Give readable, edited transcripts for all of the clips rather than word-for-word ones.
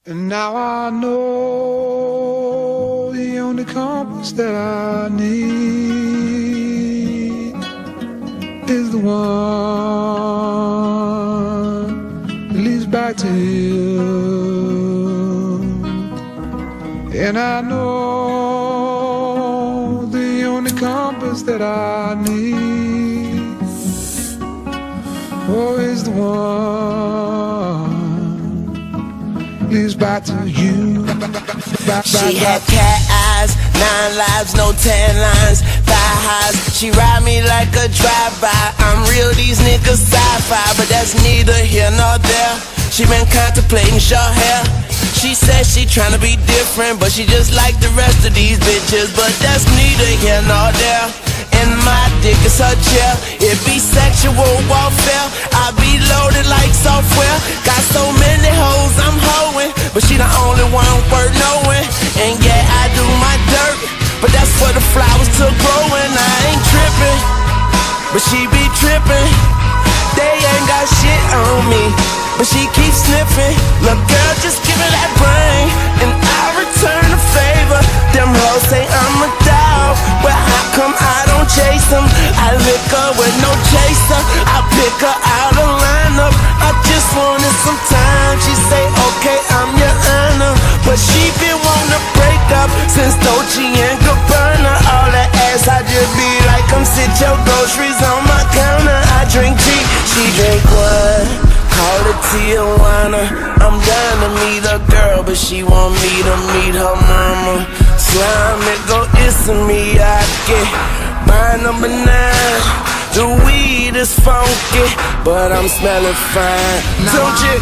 And now I know the only compass that I need is the one that leads back to you. And I know the only compass that I need, oh, is the one leads back to you. She had cat eyes, 9 lives, no 10 lines, 5 highs. She ride me like a drive-by. I'm real, these niggas sci-fi, but that's neither here nor there. She been contemplating short hair. She said she tryna be different, but she just like the rest of these bitches. But that's neither here nor there. And my dick is her chair. It be sexual warfare. I be loaded like software. Got so many hoes I'm hoeing, but she the only one worth knowing. And yeah, I do my dirt, but that's for the flowers to grow. And I ain't tripping, but she be tripping. They ain't got shit on me, but she keeps sniffing. Look, girl, just give me that brain, and I return the favor. Them hoes say I'm a dog, but how come I don't chase them? I lick her with no chaser, I pick her out of lineup. I just wanted some time. She say, okay, I'm your honor, but she been wanting to break up since Dolce and Gabbana. All that ass, I just be like, come sit your groceries on my counter. I drink tea, she drink wine. Call it Tijuana. I'm down to meet a girl, but she want me to meet her mama. Slime it, go Isamiaki. My number 9. The weed is funky, but I'm smelling fine. Don't you?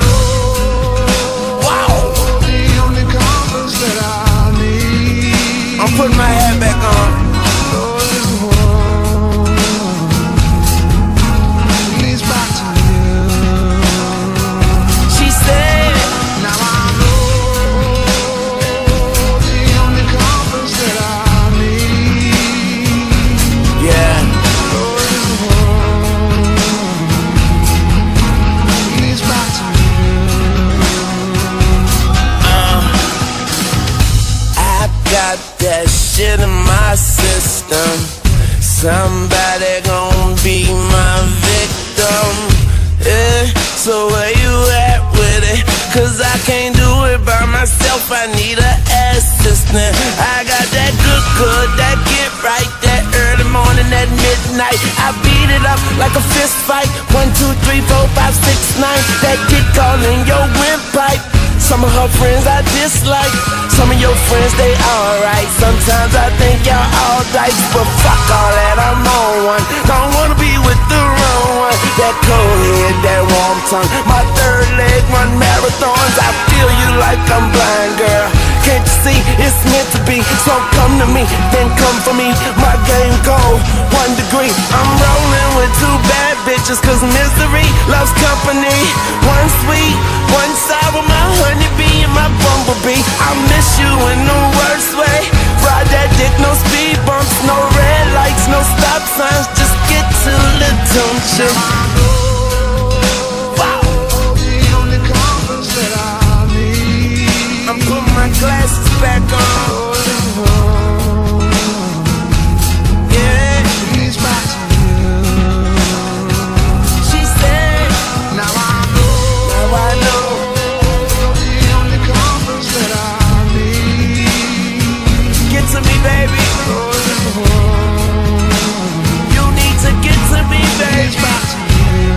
Wow. The only compass that I need. I'm putting my hat back on. Got that shit in my system. Somebody gon' be my victim. Yeah, so where you at with it? Cause I can't do it by myself, I need an assistant. I got that good, that get right, that early morning, that midnight. I beat it up like a fist fight. 1, 2, 3, 4, 5, 6, 9. That dick all in your windpipe. Some of her friends I dislike, some of your friends they alright. Sometimes I think y'all all dice, but fuck all that, I'm on one. Don't wanna be with the wrong one. That cold head, that warm tongue, my third leg run marathons. I feel you like I'm blind, girl. Can't you see it's meant to be? So come to me, then come for me. My game cold, 1 degree. I'm rolling with 2 bad bitches, cause misery loves company. 1 sweet, 1 sour, my honeybee and my bumblebee. I miss you in the worst way. Ride that dick, no speed bumps, no red lights, no stop signs. Just get to the don't you? Wow. The only compass that I need. I'm putting my glasses back on. Yeah. Leads back to you. She said, now I know. now I know. The only compass that I need. Get to me, baby. You need to get to me, Leads baby. back to you.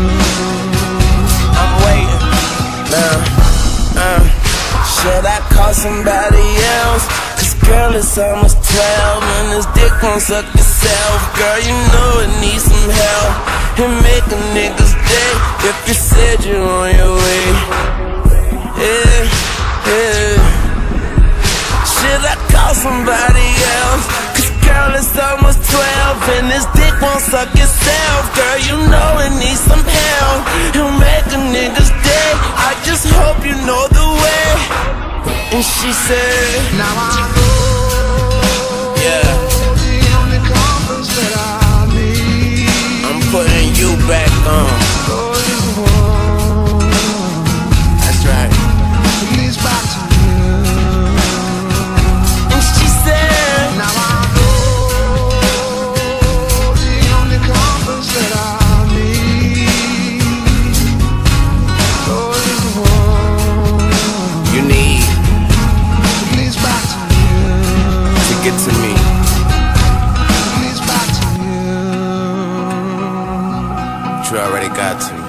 I'm waiting now. Should I call somebody else? Cause girl, it's almost 12 and this dick won't suck itself. Girl, you know it needs some help. And make a nigga's day if you said you're on your way. Yeah, yeah. Should I call somebody else? Cause girl, it's almost 12 and this dick won't suck itself. Girl, you know it needs some help. He'll make a nigga's day. I just hope you know the way. And she said, Now I know. yeah, The only compass that I need. I'm putting you back on. Oh, is the one. That's right. Leads back already got to.